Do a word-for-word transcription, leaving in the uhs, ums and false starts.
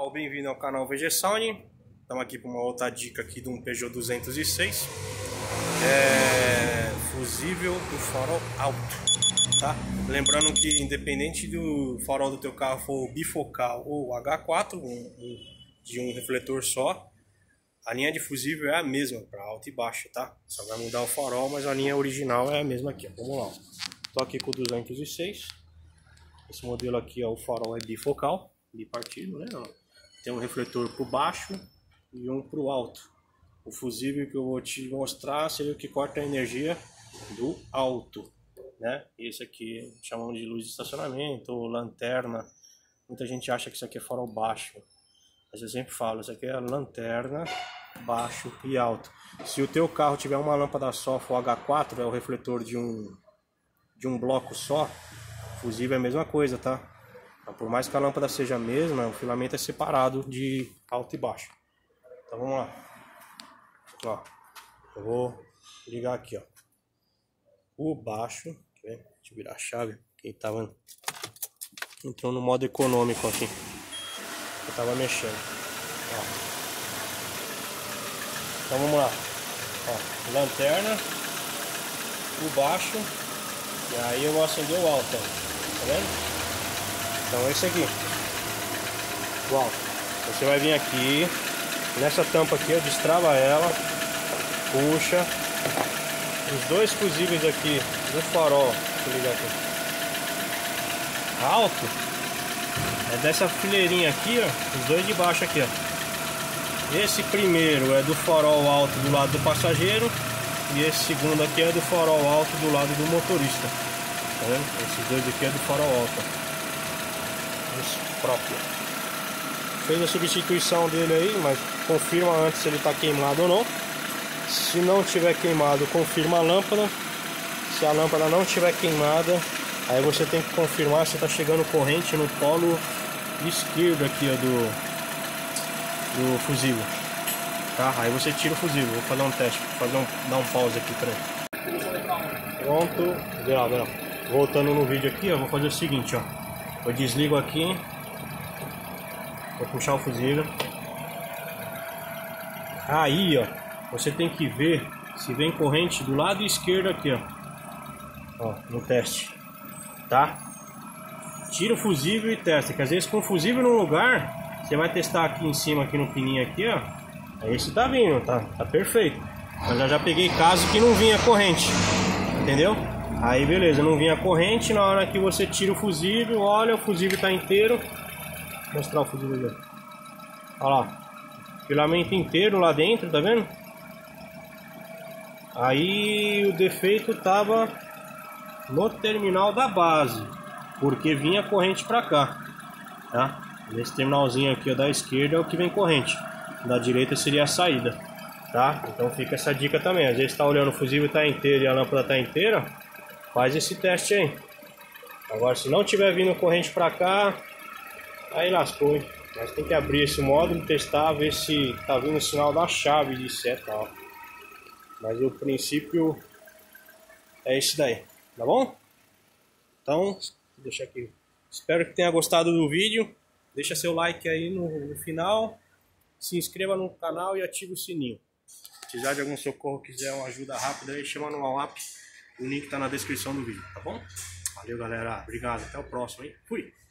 pessoal, bem-vindo ao canal V G Sound. Estamos aqui para uma outra dica aqui de um Peugeot duzentos e seis, é... fusível do farol alto, tá? Lembrando que independente do farol do teu carro for bifocal ou H quatro, um, de um refletor só, a linha de fusível é a mesma para alto e baixo, tá? Só vai mudar o farol, mas a linha original é a mesma aqui. Vamos lá. Tô aqui com o duzentos e seis. Esse modelo aqui, ó, o farol é bifocal, bipartido, né? Tem um refletor para o baixo e um para o alto. O fusível que eu vou te mostrar seria o que corta a energia do alto, né? Esse aqui chamamos de luz de estacionamento ou lanterna. Muita gente acha que isso aqui é farol baixo, mas eu sempre falo, isso aqui é lanterna, baixo e alto. Se o teu carro tiver uma lâmpada só, for H quatro, é o refletor de um, de um bloco só, fusível é a mesma coisa, tá? Por mais que a lâmpada seja a mesma, o filamento é separado de alto e baixo. Então vamos lá. Ó, eu vou ligar aqui, ó. O baixo, deixa eu virar a chave, que tava entrou no modo econômico aqui. Eu tava mexendo. Ó. Então vamos lá. Ó, lanterna, o baixo, e aí eu vou acender o alto, ó. Tá vendo? Então esse aqui, o alto. Você vai vir aqui, nessa tampa aqui, ó, destrava ela, puxa. Os dois fusíveis aqui do farol, deixa eu ligar aqui. Alto, é dessa fileirinha aqui, ó, os dois de baixo aqui, ó. Esse primeiro é do farol alto do lado do passageiro, e esse segundo aqui é do farol alto do lado do motorista. Tá vendo? Esses dois aqui é do farol alto. Esse próprio. Fez a substituição dele aí, mas confirma antes se ele está queimado ou não. Se não tiver queimado, confirma a lâmpada. Se a lâmpada não estiver queimada, aí você tem que confirmar se está chegando corrente no polo esquerdo aqui, ó, do, do fusível. Tá? Aí você tira o fusível. Vou fazer um teste, vou fazer um, dar um pause aqui pra ele. Pronto. Vê lá, vê lá. Voltando no vídeo aqui, ó, vou fazer o seguinte, ó. Eu desligo aqui. Vou puxar o fusível. Aí, ó, você tem que ver se vem corrente do lado esquerdo aqui, ó. Ó, no teste. Tá? Tira o fusível e testa, que às vezes com o fusível no lugar, você vai testar aqui em cima, aqui no pininho aqui, ó. Aí esse tá vindo, tá? Tá perfeito. Mas eu já peguei caso que não vinha corrente. Entendeu? Aí beleza, não vinha corrente. Na hora que você tira o fusível, olha, o fusível tá inteiro. Vou mostrar o fusível aqui. Olha lá, filamento inteiro lá dentro, tá vendo? Aí o defeito tava no terminal da base, porque vinha corrente pra cá, tá? Nesse terminalzinho aqui, ó, da esquerda é o que vem corrente, da direita seria a saída, tá? Então fica essa dica também. Às vezes tá olhando, o fusível tá inteiro e a lâmpada tá inteira, faz esse teste aí. Agora, se não tiver vindo corrente pra cá, aí lascou, hein? Mas tem que abrir esse módulo, testar, ver se tá vindo o sinal da chave de seta, ó. Mas o princípio é esse daí, tá bom? Então, vou deixar aqui. Espero que tenha gostado do vídeo. Deixa seu like aí no, no final. Se inscreva no canal e ative o sininho. Se precisar de algum socorro, quiser uma ajuda rápida aí, chama no WhatsApp. O link tá na descrição do vídeo, tá bom? Valeu, galera. Obrigado. Até o próximo, hein? Fui!